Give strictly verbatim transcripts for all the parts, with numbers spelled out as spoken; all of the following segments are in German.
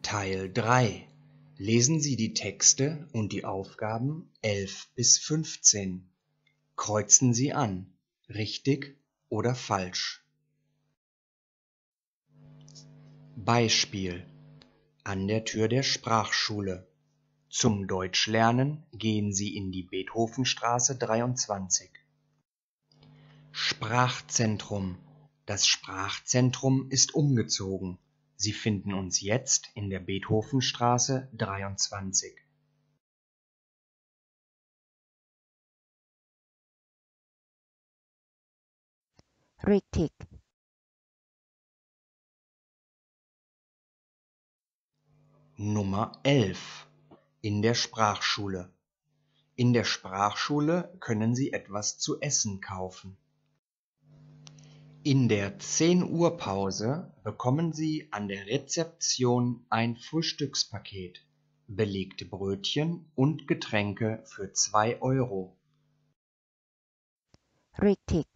Teil drei. Lesen Sie die Texte und die Aufgaben elf bis fünfzehn. Kreuzen Sie an, richtig oder falsch. Beispiel: An der Tür der Sprachschule. Zum Deutschlernen gehen Sie in die Beethovenstraße dreiundzwanzig. Sprachzentrum. Das Sprachzentrum ist umgezogen. Sie finden uns jetzt in der Beethovenstraße dreiundzwanzig. Richtig. Nummer elf. In der Sprachschule. In der Sprachschule können Sie etwas zu essen kaufen. In der zehn Uhr Pause bekommen Sie an der Rezeption ein Frühstückspaket, belegte Brötchen und Getränke für zwei Euro. Richtig.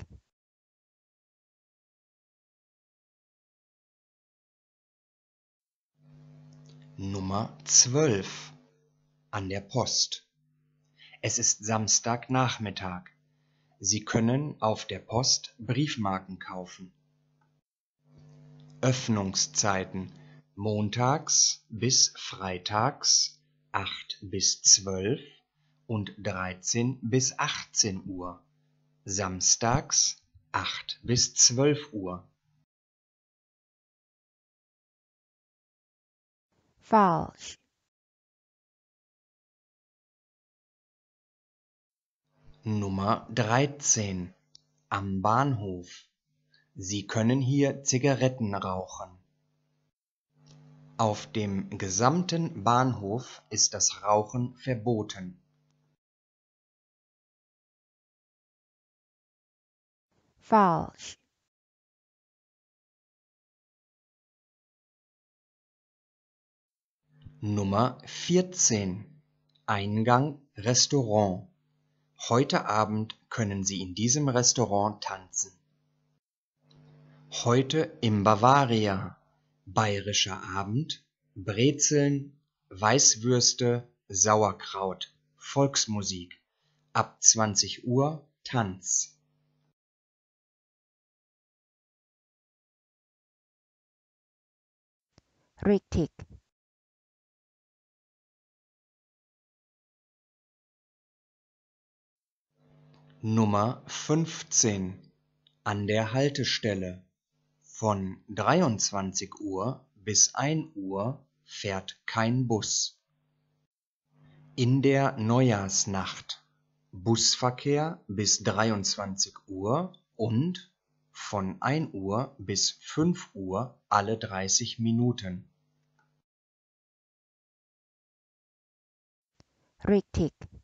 Nummer zwölf. An der Post. Es ist Samstagnachmittag. Sie können auf der Post Briefmarken kaufen. Öffnungszeiten: montags bis freitags acht bis zwölf und dreizehn bis achtzehn Uhr, samstags acht bis zwölf Uhr. Falsch. Nummer dreizehn. Am Bahnhof. Sie können hier Zigaretten rauchen. Auf dem gesamten Bahnhof ist das Rauchen verboten. Falsch. Nummer vierzehn. Eingang Restaurant. Heute Abend können Sie in diesem Restaurant tanzen. Heute im Bavaria. Bayerischer Abend, Brezeln, Weißwürste, Sauerkraut, Volksmusik. Ab zwanzig Uhr Tanz. Richtig. Nummer fünfzehn. An der Haltestelle. Von dreiundzwanzig Uhr bis ein Uhr fährt kein Bus. In der Neujahrsnacht. Busverkehr bis dreiundzwanzig Uhr und von ein Uhr bis fünf Uhr alle dreißig Minuten. Richtig.